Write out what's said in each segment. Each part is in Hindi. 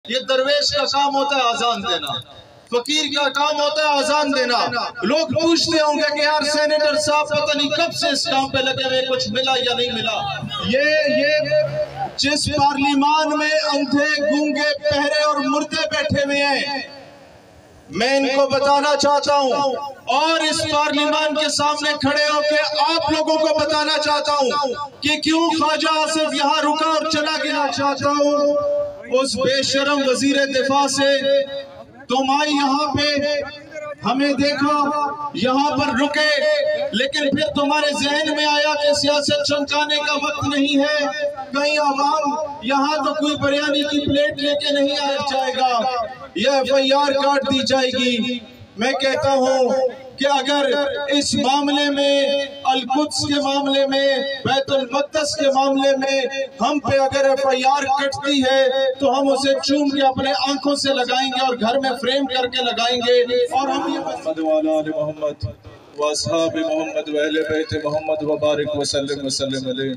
ये दरवेश का काम होता है आजान देना, फकीर का काम होता है आजान देना। लोग पूछते होंगे कि यार सेनेटर साहब पता नहीं कब से इस काम पे लगे हुए, कुछ मिला या नहीं मिला। ये जिस पार्लिमान में अंधे गूंगे बहरे और मुर्दे बैठे हुए हैं, मैं इनको बताना चाहता हूं और इस पार्लिमान के सामने खड़े होकर आप लोगों को बताना चाहता हूं कि क्यों ख्वाजा आसिफ यहाँ रुका और चला गया। चाहता हूं उस बेशरम वजीर दिफा से, तुम आई यहाँ पे, हमें देखा यहाँ पर रुके, लेकिन फिर तुम्हारे जहन में आया कि सियासत चमकाने का वक्त नहीं है, कहीं आवाम यहाँ तो कोई बिरयानी की प्लेट लेके नहीं आ जाएगा, यह FIR काट दी जाएगी। मैं कहता हूँ कि अगर इस मामले में, अल-कुद्स के मामले में, बैतुल मक़दस के मामले में हम पे अगर FIR कटती है तो हम उसे चूम के अपने आंखों से लगाएंगे और घर में फ्रेम करके लगाएंगे। और हम मोहम्मद व अस्हाब मोहम्मद व अहले बैत मोहम्मद व बारिक वसल्लम वसल्लम अलैहि।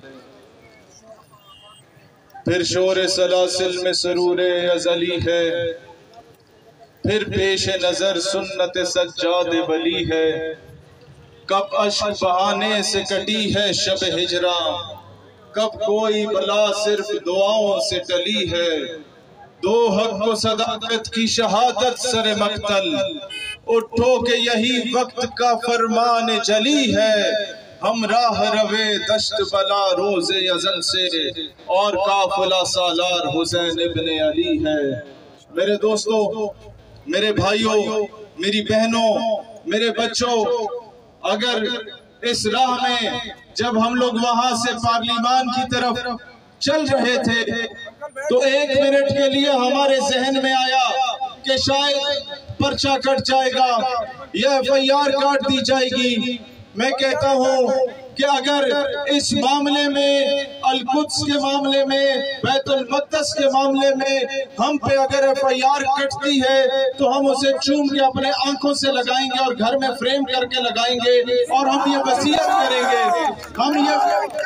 फिर शोर सलासिल में सरूर अज़ली है, फिर पेश नजर सुन्नत सज्जाद वली है, कब अश्क बहाने से कटी है शब हिजरा, कब कोई बला सिर्फ दुआओं से टली है, दो हक को सदाकत की शहादत सर मक्तल, उठो के यही वक्त का फरमान जली है, हम राह रवे दश्त बला रोज़े अज़ल से, और काफिला सालार हुसैन इब्ने अली है। मेरे दोस्तों, मेरे भाइयों, मेरी बहनों, मेरे बच्चों, अगर इस राह में जब हम लोग वहां से पार्लिमान की तरफ चल रहे थे तो एक मिनट के लिए हमारे जहन में आया कि शायद पर्चा कट जाएगा, यह FIR काट दी जाएगी। मैं कहता हूँ कि अगर इस मामले में, अल-कुद्स के मामले में, बैतुल मक़दस के मामले में हम पे अगर FIR कटती है तो हम उसे चूम के अपने आंखों से लगाएंगे और घर में फ्रेम करके लगाएंगे और हम ये वसीयत करेंगे, हम ये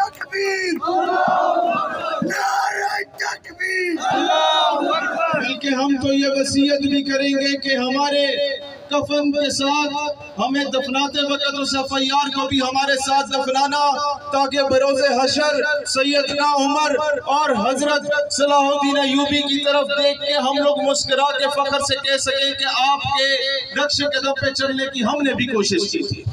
बल्कि हम तो ये वसीयत भी करेंगे कि हमारे कफन के साथ हमें दफनाते वक्त उस FIR को भी हमारे साथ दफनाना, ताकि बरोज़े हशर सैयदना उमर और हजरत सलाहुद्दीन अय्यूबी की तरफ देख के हम लोग मुस्कुरा के फख्र से कह सकें कि आपके नक्श कदम पे चलने की हमने भी कोशिश की थी।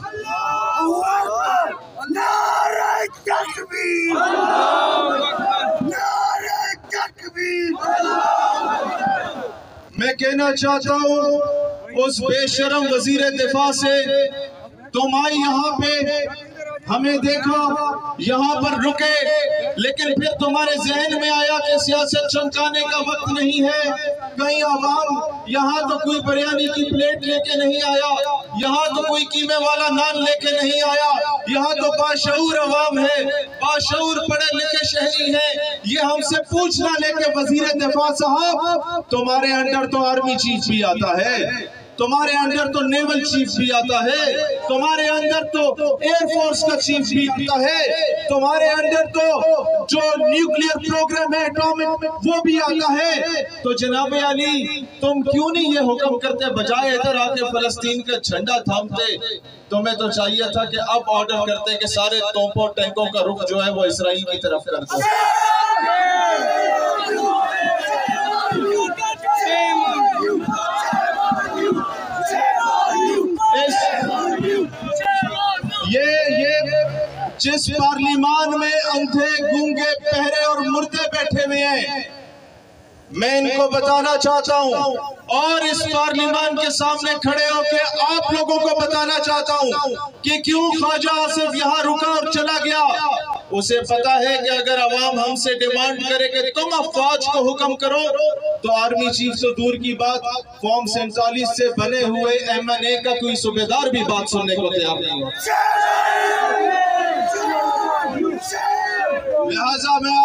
मैं कहना चाहता हूँ उस बेशरम वजीर दिफा से, तुम आई यहाँ पे, हमें देखा यहाँ पर रुके, लेकिन फिर तुम्हारे जहन में आया कि सियासत चमकाने का वक्त नहीं है, कहीं आवाम यहाँ तो कोई बिरयानी की प्लेट लेके नहीं आया, यहाँ तो कोई कीमे वाला नान लेके नहीं आया, यहाँ तो बाशऊर अवाम है, बाशऊर पढ़े लिखे शहरी है। ये हमसे पूछना लेके वजीर दिफा साहब, तुम्हारे अंडर तो आर्मी चीफ भी आता है, तुम्हारे अंदर तो नेवल चीफ भी आता है, तुम्हारे अंदर तो एयरफोर्स का चीफ भी आता है, तुम्हारे अंदर तो जो न्यूक्लियर प्रोग्राम है एटॉमिक वो भी आता है। तो जनाबे अली, तुम क्यों नहीं ये हुक्म करते, बजाय इधर आके फलस्तीन का झंडा थामते? तुम्हें तो चाहिए था कि अब ऑर्डर करते कि सारे तोपों टैंकों का रुख जो है वो इसराइल की तरफ कर दो। ये जिस पार्लिमान में अंधे गूंगे बहरे और मुर्दे बैठे हुए हैं, मैं इनको बताना चाहता हूं और इस पार्लिमान के सामने खड़े होकर आप लोगों को बताना चाहता हूं कि क्यों ख्वाजा आसिफ यहाँ रुका और चला गया। उसे पता है कि अगर अवाम हमसे डिमांड करे कि तुम अफवाज को हुक्म करो, तो आर्मी चीफ से दूर की बात, फॉर्म 47 से बने हुए MNA का कोई सूबेदार भी बात सुनने को तैयार नहीं हो। लिहाजा मैं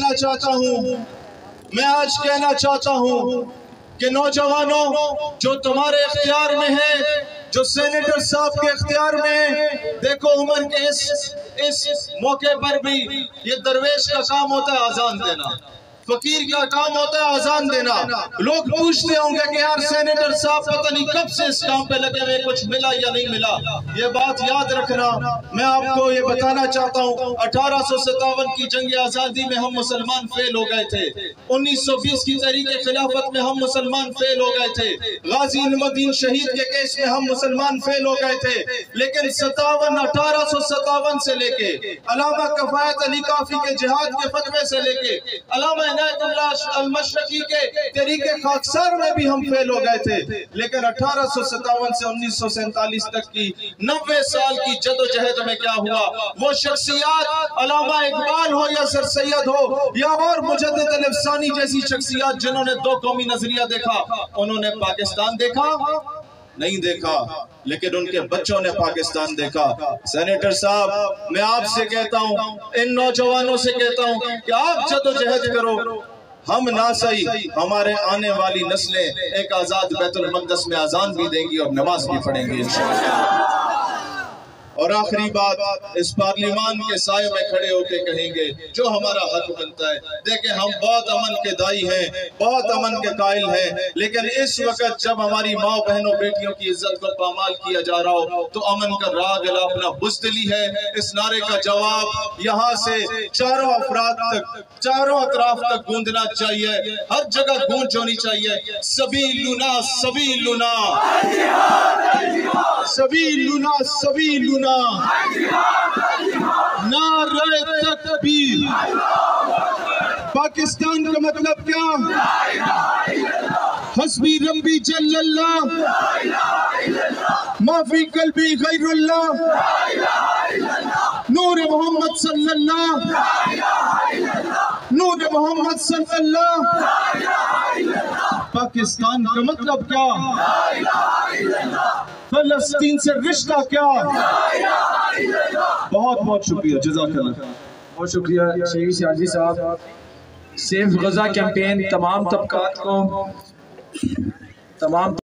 आज कहना चाहता हूँ कि नौजवानों, जो तुम्हारे इख्तियार में है, जो सेनेटर साहब के इख्तियार में है, देखो उमर के इस मौके पर भी ये दरवेश का काम होता है आजान देना, फकीर का काम होता है अजान देना। लोग पूछते होंगे कि यार सेनेटर साहब पता नहीं कब से इस काम पे लगे हुए, कुछ मिला या नहीं मिला। ये बात याद रखना। मैं आपको ये बताना चाहता हूँ 1857 की जंग आजादी में हम मुसलमान फेल हो गए थे। 1920 की तहरीक खिलाफत में हम मुसलमान फेल हो गए थे। गाजी इल्मुद्दीन शहीद के केस में हम मुसलमान फेल हो गए थे। लेकिन 1857 से लेके अलामा कफायत अली काफी के जिहाद के फतवे से लेके अलामा अल-मशरकी के तहरीक खाकसार में भी हम फेल हो गए थे। लेकिन 1857 से 1947 तक की 90 साल की जदोजहद में क्या हुआ, वो शख्सियात अलामा इकबाल हो या सर सैयद हो या और मुजद्दिद अल-अफसानी जैसी शख्सियात जिन्होंने दो कौमी नजरिया देखा, उन्होंने पाकिस्तान देखा नहीं देखा, लेकिन उनके बच्चों ने पाकिस्तान देखा। सेनेटर साहब, मैं आपसे कहता हूं, इन नौजवानों से कहता हूं कि आप जदोजहद करो। हम ना सही, हमारे आने वाली नस्लें एक आजाद बैतुल मक़दस में अजान भी देंगी और नमाज भी पढ़ेंगी इंशाअल्लाह। और आखिरी बात, इस पार्लिमान के साये में खड़े होकर कहेंगे जो हमारा हक बनता है। देखें, हम बहुत अमन के दाई हैं, बहुत अमन के कायल हैं, लेकिन इस वक्त जब हमारी माँ बहनों बेटियों की इज्जत को पामाल किया जा रहा हो तो अमन का राग अपना बुज़दिली है। इस नारे का जवाब यहाँ से चारों अफराद तक, चारों अतराफ तक गूंजना चाहिए, हर जगह गूंज होनी चाहिए। सभी लुना, सभी लुना, सभी लुना, सभी लुना, नारे तकबीर। पाकिस्तान का मतलब क्या? हस्बी रब्बी जल्लल्लाह, माफी कल्बी गैरुल्लाह, नूर मोहम्मद सल्लल्लाह, नूर मोहम्मद सल्लल्लाह। पाकिस्तान का मतलब क्या? फलस्तीन से रिश्ता क्या? बहुत बहुत शुक्रिया, जज़ाकल्लाह। बहुत शुक्रिया शेख सियाजी साहब। सेफ गजा कैंपेन तमाम तबकात को, तमाम